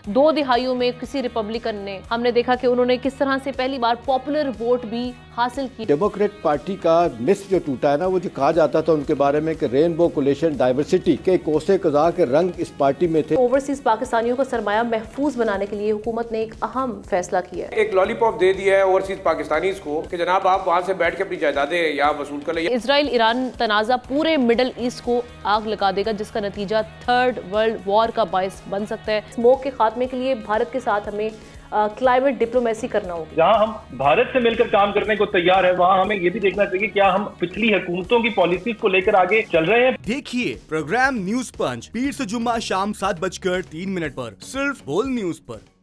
2 दिहाइयों में किसी रिपब्लिकन ने, हमने देखा कि उन्होंने किस तरह से पहली बार पॉपुलर वोट भी हासिल की। डेमोक्रेट पार्टी का मिस जो टूटा है ना, वो जो कहा जाता था उनके बारे में कि रेनबो कोलिशन डाइवर्सिटी के कोसे कज़ा के रंग इस पार्टी में थे। ओवरसीज पाकिस्तानियों का सरमाया महफूज बनाने के लिए हुकूमत ने एक अहम फैसला किया है। एक लॉलीपॉप दे दिया है ओवरसीज पाकिस्तानीज को कि जनाब आप वहाँ से बैठ के अपनी जायदादें यहाँ वसूल कर ले। इजराइल ईरान तनाज़ा पूरे मिडल ईस्ट को आग लगा देगा, जिसका नतीजा 3rd वर्ल्ड वॉर का बायस बन सकता है। स्मोक के खात्मे के लिए भारत के साथ हमें क्लाइमेट डिप्लोमेसी करना होगी। जहां हम भारत से मिलकर काम करने को तैयार है, वहां हमें ये भी देखना चाहिए क्या हम पिछली हुकूमतों की पॉलिसीज को लेकर आगे चल रहे हैं। देखिए प्रोग्राम न्यूज पंच पीर से जुम्मा शाम 7:03 पर सिर्फ बोल न्यूज पर।